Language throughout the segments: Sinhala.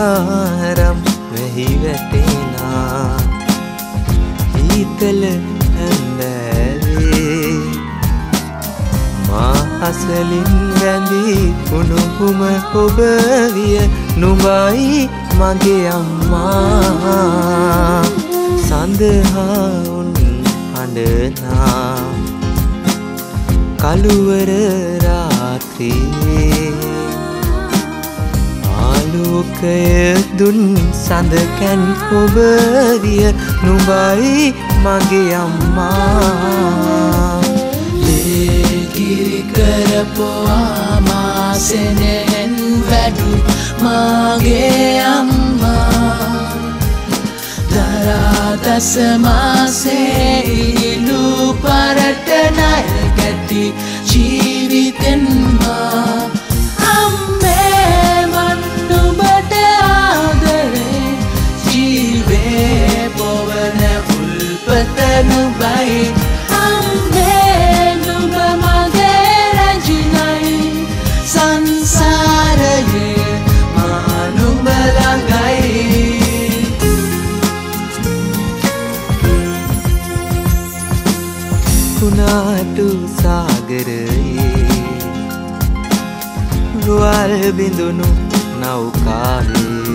පාරම් වෙහි වැටෙනා ඊතල ඇඳැවේ මා අසලින් වැඳී උණුහුම ඔබ විය නුඹයි මගේ අම්මා සඳහා උන් හඬනා කළුවර රාත්‍රියේ ආලෝකය දුන් සඳකැන් ඔබ විය නුඹයි මගේ අම්මා ලේකිරි කරපුවා මා සෙනෙහෙන් වැඩු මගේ අම්මා දරාදස මාසේ ඉලු පරට නල් ගැති ජීවිතෙන් මා අම්මේ මන් නුඹට ආදරේ ජීවේ පොවන උල්පත නුඹයි අම්මේ නුඹ මගේ රැජිනයි සංසාරයේ මා නුඹ ළඟයි කුණාටු සාගරයේ රුවල් බිඳුණු නෞකාවේ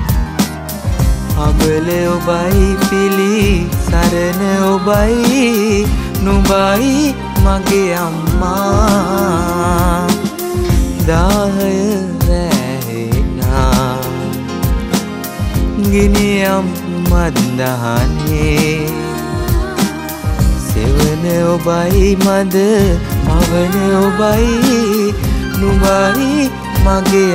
අබල ඔබයි පිලි සරණ ඔබයි නුඹයි මගේ අම්මා දාහය වැහෙනා ගිනියම් මන්දහනේ සෙවන ඔබයි මද පවන ඔබයි නුඹයි මගේ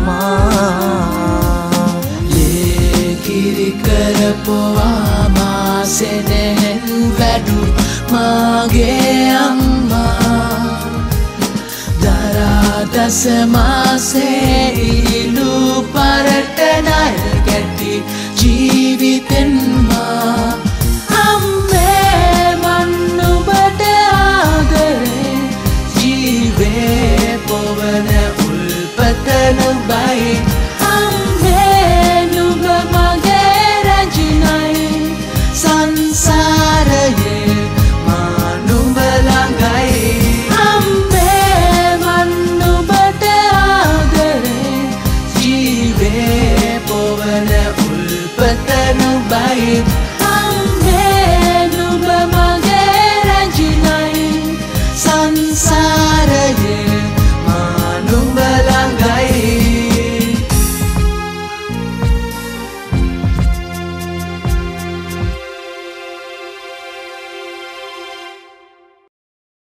අම්මා ලේකිරි කරපුවා මා සෙනෙහෙන් වැඩු මගේ අම්මා දරාදස මාසේ ඉලු පරට නල් ගැති ජීවිතෙන් මා පොවන උල්පත නුඹයි අම්මේ නුඹ මගේ රැජිනයි සංසාරයේ මා නුඹ ළඟයි අම්මේ මන් නුඹට ආදරේ ජීවේ පොවන උල්පත නුඹයි අම්මේ නුඹ මගේ රැජිනයි සංසාරයේ